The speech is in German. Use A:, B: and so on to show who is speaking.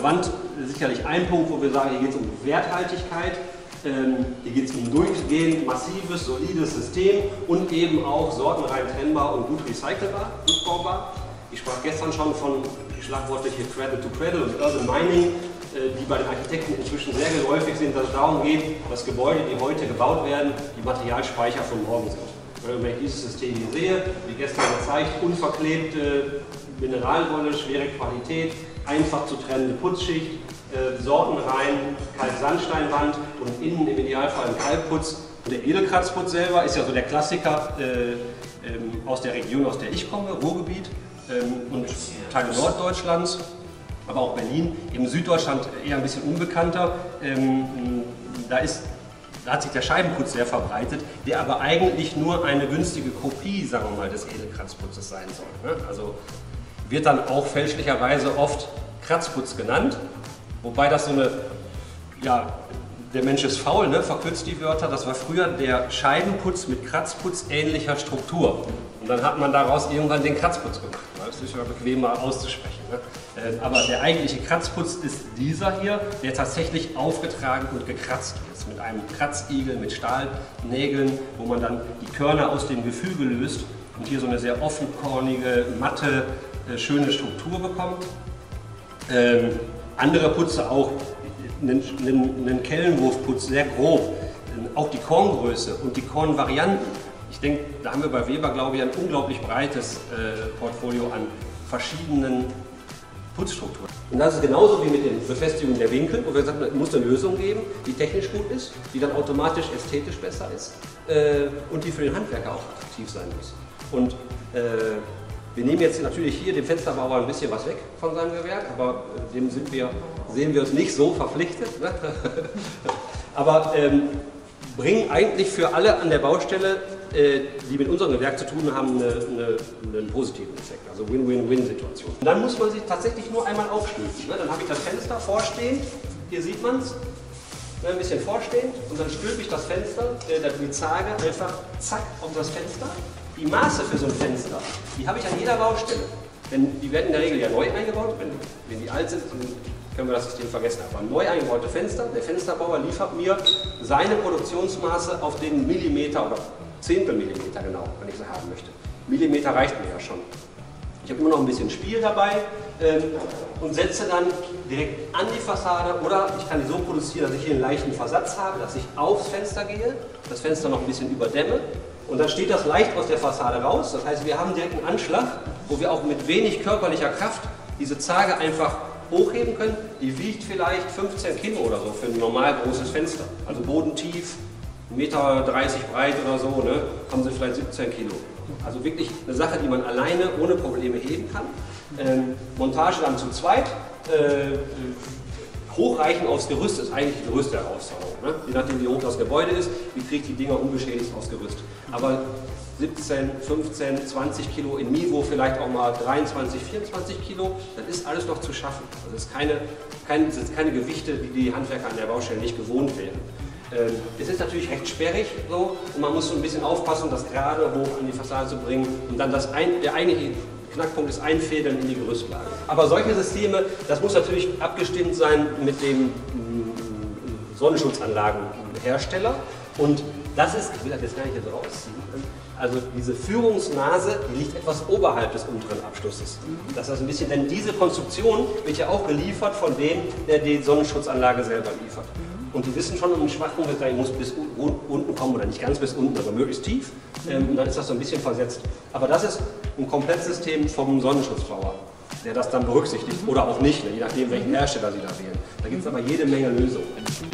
A: Wand sicherlich ein Punkt, wo wir sagen, hier geht es um Werthaltigkeit, hier geht es um durchgehend massives, solides System und eben auch sortenrein trennbar und gut recycelbar, rückbaubar. Ich sprach gestern schon von schlagwortliche Cradle to Cradle und Urban Mining, die bei den Architekten inzwischen sehr geläufig sind, dass es darum geht, dass Gebäude, die heute gebaut werden, die Materialspeicher von morgen sind. Wenn ich dieses System hier sehe, wie gestern gezeigt, unverklebte Mineralwolle, schwere Qualität, einfach zu trennende Putzschicht, sortenrein, Kalksandsteinwand und innen im Idealfall ein Kalkputz. Der Edelkratzputz selber ist ja so der Klassiker aus der Region, aus der ich komme, Ruhrgebiet und Teile Norddeutschlands, aber auch Berlin. Im Süddeutschland eher ein bisschen unbekannter. Da hat sich der Scheibenputz sehr verbreitet, der aber eigentlich nur eine günstige Kopie, sagen wir mal, des Edelkratzputzes sein soll. Ne? Also wird dann auch fälschlicherweise oft Kratzputz genannt, wobei das so eine, ja, der Mensch ist faul, ne? Verkürzt die Wörter, das war früher der Scheibenputz mit Kratzputz ähnlicher Struktur. Und dann hat man daraus irgendwann den Kratzputz gemacht. Das ist ja bequemer auszusprechen. Ne? Aber der eigentliche Kratzputz ist dieser hier, der tatsächlich aufgetragen und gekratzt wird. Mit einem Kratzigel, mit Stahlnägeln, wo man dann die Körner aus dem Gefüge löst und hier so eine sehr offenkornige, matte, schöne Struktur bekommt. Andere Putze auch, einen Kellenwurfputz, sehr grob, auch die Korngröße und die Kornvarianten. Ich denke, da haben wir bei Weber, glaube ich, ein unglaublich breites Portfolio an verschiedenen Putzstrukturen. Und das ist genauso wie mit den Befestigungen der Winkel, wo wir gesagt haben, es muss eine Lösung geben, die technisch gut ist, die dann automatisch ästhetisch besser ist und die für den Handwerker auch attraktiv sein muss. Und wir nehmen jetzt natürlich hier dem Fensterbauer ein bisschen was weg von seinem Gewerk, aber dem sehen wir uns nicht so verpflichtet. Ne? Aber bringen eigentlich für alle an der Baustelle, die mit unserem Gewerk zu tun haben, einen positiven Effekt, also Win-Win-Win-Situation. Und dann muss man sich tatsächlich nur einmal aufstülpen. Ne? Dann habe ich das Fenster vorstehend, hier sieht man es, ein bisschen vorstehend und dann stülpe ich das Fenster, die Zarge einfach zack auf das Fenster. Die Maße für so ein Fenster, die habe ich an jeder Baustelle. Denn die werden in der Regel ja neu eingebaut. Wenn die alt sind, dann können wir das System vergessen. Aber neu eingebaute Fenster, der Fensterbauer liefert mir seine Produktionsmaße auf den Millimeter oder Zehntelmillimeter genau, wenn ich sie haben möchte. Millimeter reicht mir ja schon. Ich habe immer noch ein bisschen Spiel dabei und setze dann direkt an die Fassade oder ich kann die so produzieren, dass ich hier einen leichten Versatz habe, dass ich aufs Fenster gehe, das Fenster noch ein bisschen überdämme und dann steht das leicht aus der Fassade raus. Das heißt, wir haben direkt einen Anschlag, wo wir auch mit wenig körperlicher Kraft diese Zarge einfach hochheben können. Die wiegt vielleicht 15 Kilo oder so für ein normal großes Fenster. Also bodentief, 1,30 Meter breit oder so, ne, haben sie vielleicht 17 Kilo. Also wirklich eine Sache, die man alleine ohne Probleme heben kann. Montage dann zu zweit. Hochreichen aufs Gerüst ist eigentlich die größte Herausforderung. Ne? Je nachdem, wie hoch das Gebäude ist, wie kriege ich die Dinger unbeschädigt aufs Gerüst. Aber 17, 15, 20 Kilo in Niveau, vielleicht auch mal 23, 24 Kilo, das ist alles noch zu schaffen. Also das sind keine Gewichte, die die Handwerker an der Baustelle nicht gewohnt wären. Es ist natürlich recht sperrig so, und man muss so ein bisschen aufpassen, das gerade hoch an die Fassade zu bringen und dann der eigentliche Knackpunkt ist Einfädeln in die Gerüstlage. Aber solche Systeme, das muss natürlich abgestimmt sein mit dem Sonnenschutzanlagenhersteller und das ist, ich will das jetzt gar nicht so rausziehen, also diese Führungsnase, die liegt etwas oberhalb des unteren Abschlusses. Das ist ein bisschen, denn diese Konstruktion wird ja auch geliefert von dem, der die Sonnenschutzanlage selber liefert. Und die wissen schon um den Schwachpunkt, ich muss bis unten kommen oder nicht ganz bis unten, aber möglichst tief. Und dann ist das so ein bisschen versetzt. Aber das ist ein Komplettsystem vom Sonnenschutzbauer, der das dann berücksichtigt oder auch nicht, je nachdem welchen Hersteller Sie da wählen. Da gibt es aber jede Menge Lösungen.